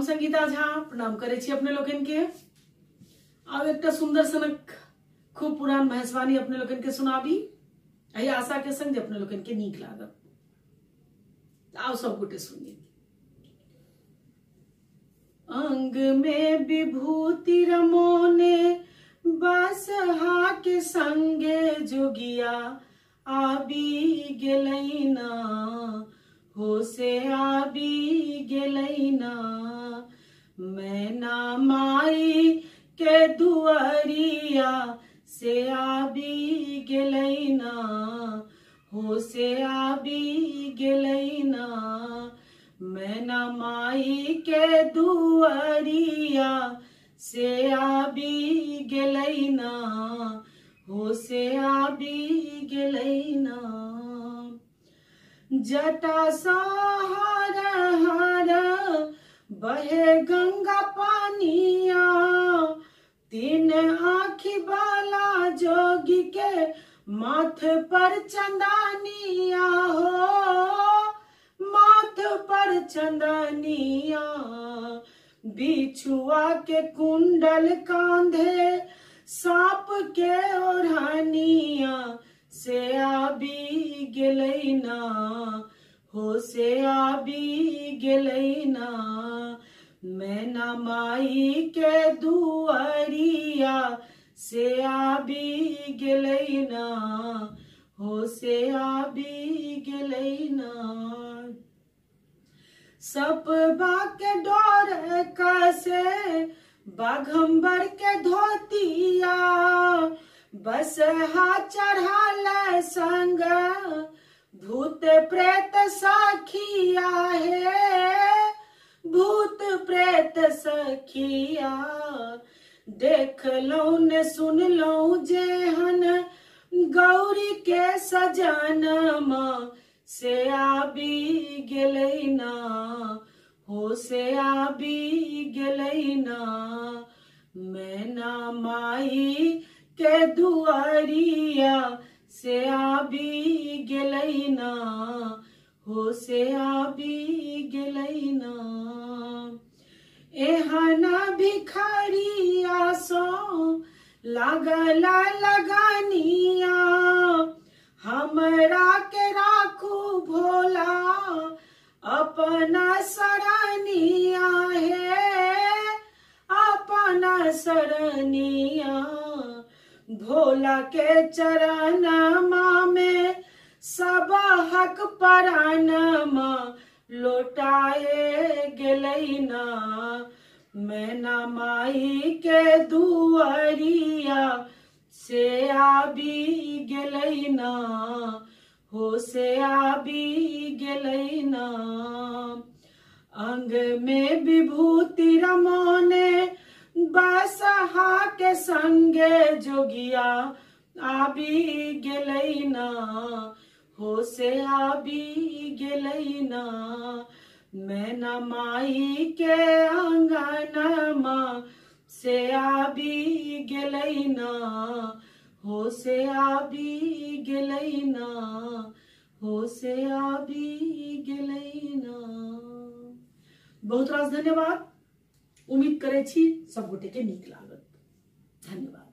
संगीता झा प्रणाम करे छी अपने लोकन के। आब एक सुंदर सनक खूब पुरान भैंसवानी अपने लोकन के सुनाबी। अही आशा के संग अपने लोकन के नीक लागत। आओ सब गोटे सुनी। अंग में विभूति रमोने बासहा के संगे जोगिया आबी गेलैना हो से आबी गेलैना। मैना माई के दुआरिया से आबी गेलैना हो से आबी गेलैना। मैना माई के दुआरिया से आबी गेलैना हो से आबी गेलैना। जटा सहार हार बहे गंगा पानिया तीन आँखी बाला जोगी के माथ पर चंदनिया हो माथ पर चंदनिया। बिछुआ के कुंडल कांधे सांप के ओढ़निया से आबी गेलैना हो से आबी गेलैना। मैना माई के दुआरिया से आबी गेलैना हो से आबी गेलैना। सपबा के डोर कसे बाघंबर के धोतिया बस हा चढ़ाल संग भूत प्रेत सखिया है भूत प्रेत सखिया। देख लऊ ने सुन लऊ जेहन गौरी के सजनमा से आबी गेलैना हो से आबी गेलैना। मैना माई के दुआरिया से आबी गेलैना हो से आबी गेलैना। एहना भिखारिया सो लागल लगानिया हमरा के राखू भोला अपना सरनिया है अपना सरनिया। भोला के चरणमा में सब हक परानमा लौटाए गेलैना। मैना माई के दुआरिया से आबी गेलैना हो से आबी गेलैना। अंग में विभूति रमोने बासहा के संगे जोगिया आबी गेलैना हो से आबी गेलैना। मैना माई के अंगनमा से आबी गेलैना हो से आबी गेलैना हो से आबी गेलैना। बहुत रास धन्यवाद। उम्मीद करे छी सब गोटे के नीक लागत। धन्यवाद।